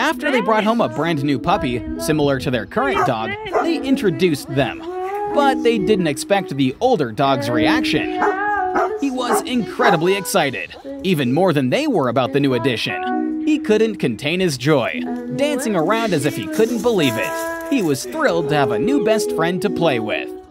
After they brought home a brand new puppy, similar to their current dog, they introduced them. But they didn't expect the older dog's reaction. He was incredibly excited, even more than they were about the new addition. He couldn't contain his joy, dancing around as if he couldn't believe it. He was thrilled to have a new best friend to play with.